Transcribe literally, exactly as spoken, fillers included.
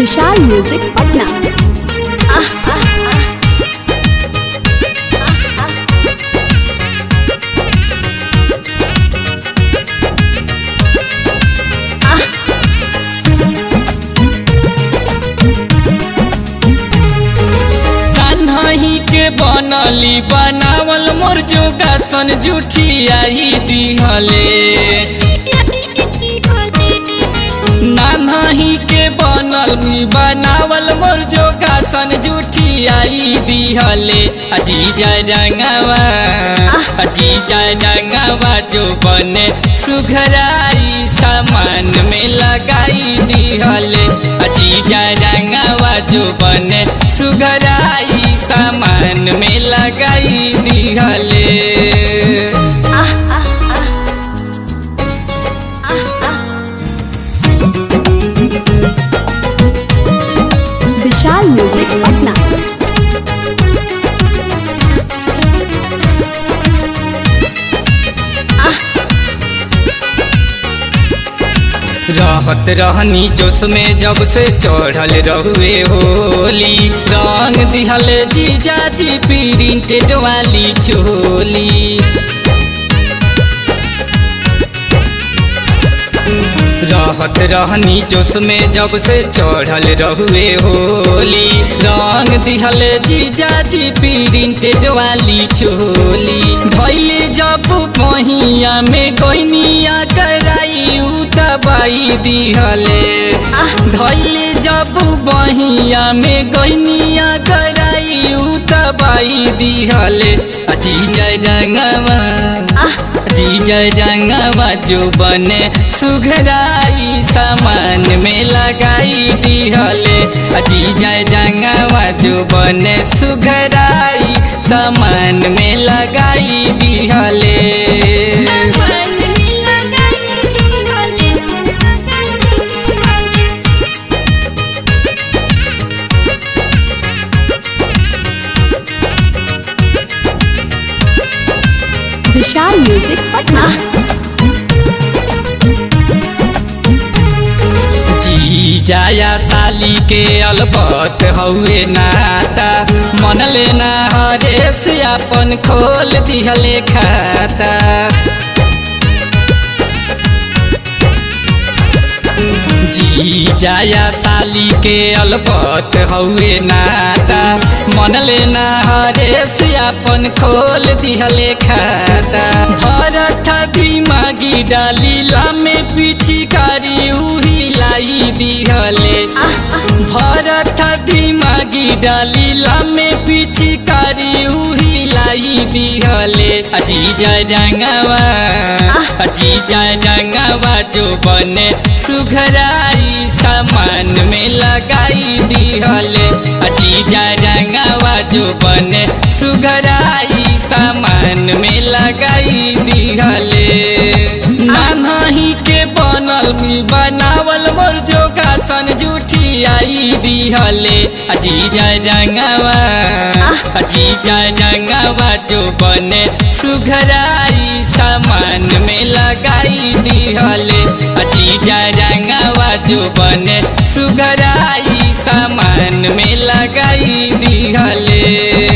विशाल music Patna. कान्हाही के बनली बनावल मोर जोगासन जुठियाई दिहले। नान्हाही के बनल बनावल मोर जोगासन जुठियाई दिहले। अजीजा रंगवा अजीजा रंगवा जो बने सुघराई सामान में लगाई दिहले। अजीजा रंगवा जो बने सुघराई सामान में लगाई दिहले। विशाल म्यूजिक पटना। रहत रहनी जोश में जब से चढ़ल रहुए होली। रंग दिहले जीजा जी प्रिंटेड वाली चोली। रहत रहनी जोश में जब से चढ़ल रहुए होली। रंग दिहले जीजा जी प्रिंटेड वाली चोली। धैले जब पहिया में गोइनिया कराई उतबाई दिहले। धैले जब बहिया में गोइनिया कराई उतबाई दिहले। अजीजा रंगवा अजीजा रंगवा जो बने सुघराई सामान में लगाई दिहले। अजीजा रंगवा जो बने सुघराई सामान में लगाई दिहले। विशाल म्यूजिक पटना। जीजाया साली के अलबत हउए नाता। मन लेना हरे से अपन खोल दिहले खाता। जीजाया साली के अलबत हउए नाता। मन लेना हरे से अपन खोल दिहले खाता। भरत दिमागी डाली लामे पिचकारी उही लाई दिहले। भरत दिमागी डाली लामे पिचकारी उही लाई दिहले। अजीजा रंगवा अजीजा रंगवा जो बने सुघराई सामान में लगाई दिहले। अजीजा रंगवा जो बने सुघराई सामान में लगाई दिहले। नान्हाही के बनल बनावल मोर जोगासन जुठियाई दिहले। अजीजा रंगवा अजीजा रंगवा जो बने सुघराई सामान में लगाई दिहले। अजीजा रंगवा जो बने सुघराई सामान में लगाई दिहले।